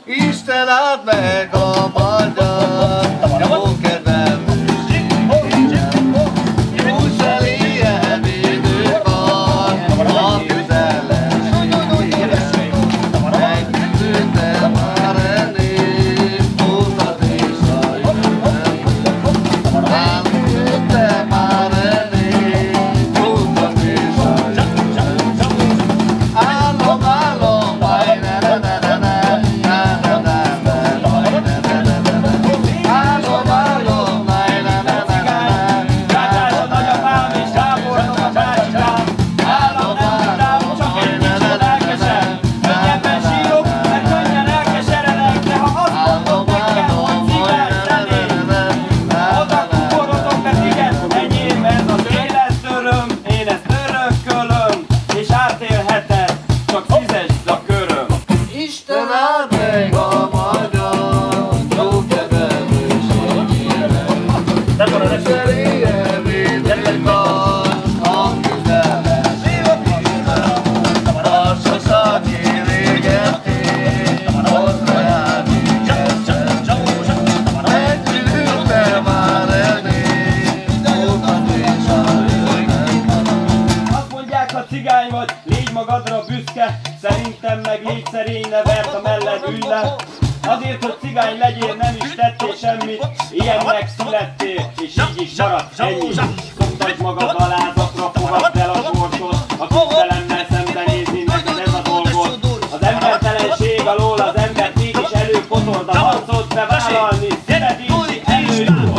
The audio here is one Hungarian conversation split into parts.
Isten áld meg a magyar jókedvelműségét. Úgy fel ilyen idő van a közelességére. Megküzdöttem már ennél, múltat és a jövőben. Megküzdöttem már ennél, múltat és a jövőben. Állom, állom, baj, ne, ne, ne, ne, ne. Cigány vagy, légy magadra büszke, szerintem meg légy szerény, ne verd a melled, ülj le. Azért, hogy cigány legyél, nem is tettél semmit, ilyennek születtél, és így is maradsz, ennyi. Szoktasd magad a lázakra, fogadd el a sorsot, a küzdelemmel szembenézni, neked ez a dolgod. Az embertelenség alól az embert mégis előfotord, a harcot bevállalni, szívedési előjutott.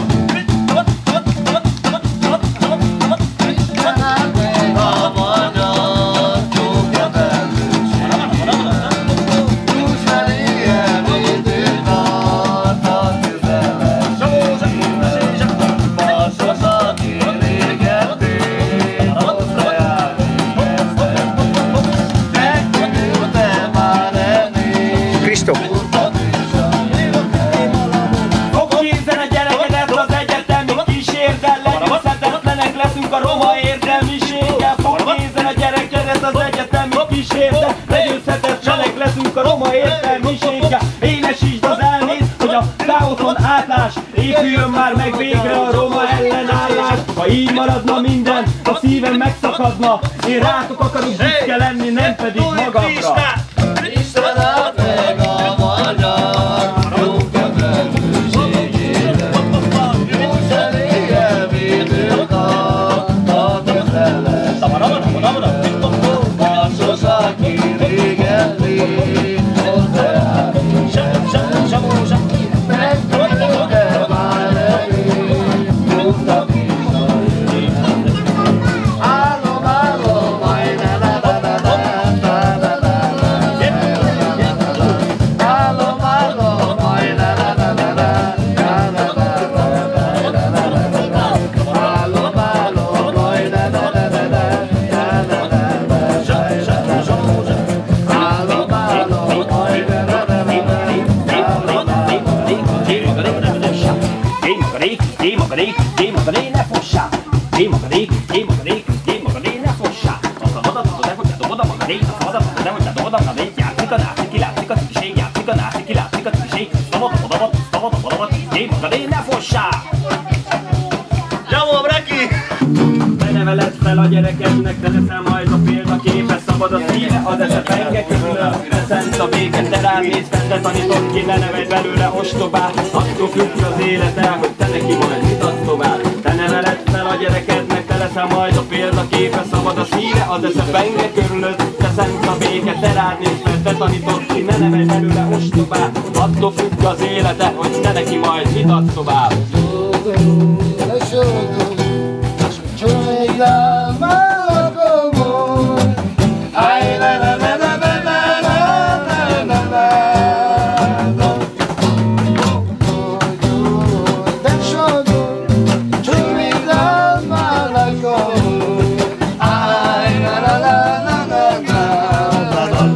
A roma értelmiséggel fog nézni a gyerekedet az egyetemi kísérde. Legyőzhetetlenek leszünk a roma értelmiséggel. Énesítsd az elmét, hogy a káoszon átlás épüljön már meg végre a roma ellenállás. Ha így maradna minden, a szívem megszakadna. Én rátok akarok büszke lenni, nem pedig magamra. Isten áld meg a magyar jókedvelműségére. Úgy elégel védők aki régen lép, hozzááll, megküzdöttem már elég, múltak is a jövőben. Állom, állom, majd ne, ne, ne, ne, ne, ne, ne, ne, ne. Állom, állom, majd ne, ne, ne, ne, ne, ne, ne, ne, ne. Állom, állom, majd ne, ne, ne, ne, ne. Ne fossá! Nyomom, Reki! Ne neveled fel a gyerekednek, te leszel majd a példaképe, szabad a szíve, az esze penge körülön. Te szent a béke, te rád néz fel, te tanított ki, ne nevelj belőle ostobát. Attól függ az élete, hogy te neki majd mit adsz tovább. Te neveled fel a gyerekednek, te leszel majd a példaképe, szabad a szíve, az esze penge körülön. Te szent a béke, te rád néz fel, te tanított ki, ne nevelj belőle ostobát. Attól függ az élete, hogy te neki majd mit adsz tovább.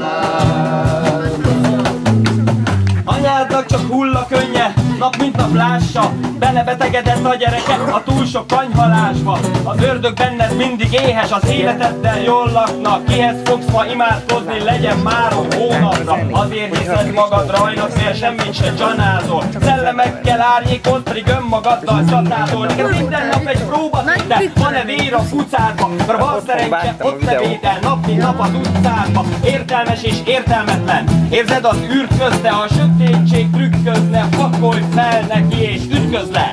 Anyádnak csak hull a könnye, nap mint nap láng. lássa, belebetegedett a gyereke a túl sok kanyhalásba. Az ördög benned mindig éhes, az életeddel jól laknak. Kihez fogsz ma imádkozni, legyen márom hónapra. Azért hiszed magad rajnak, mert semmit se csanázol. Szellemekkel árnyékod, pedig önmagaddal csatázol. Neked minden nap egy próba, de van-e vér a kucádba? Mert van szerencse, ott ne védel, nap mint nap az utcádba. Értelmes és értelmetlen, érzed az űrt közte, a sötétség trükközne, pakolj fel neki és ütközz le!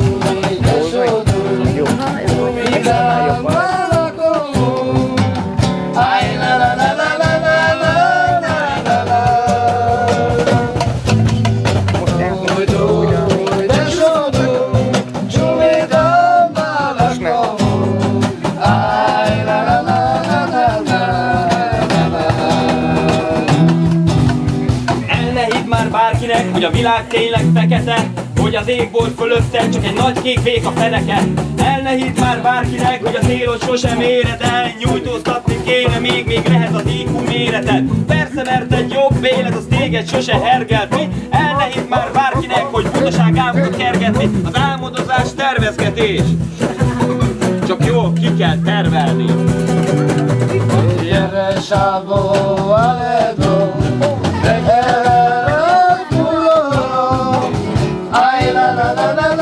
Bárkinek, hogy a világ tényleg fekete, hogy az ég volt fölötte, csak egy nagy kék vék a feneke. El ne hidd már bárkinek, hogy a célod sosem éred el, nyújtóztatni kéne még lehet az IQ méreted. Persze, mert egy jobb élet, az téged sose hergelti. El ne hidd már bárkinek, hogy butaság álmodot kergetni, az álmodozás tervezgetés. Csak jól ki kell tervelni. La la la la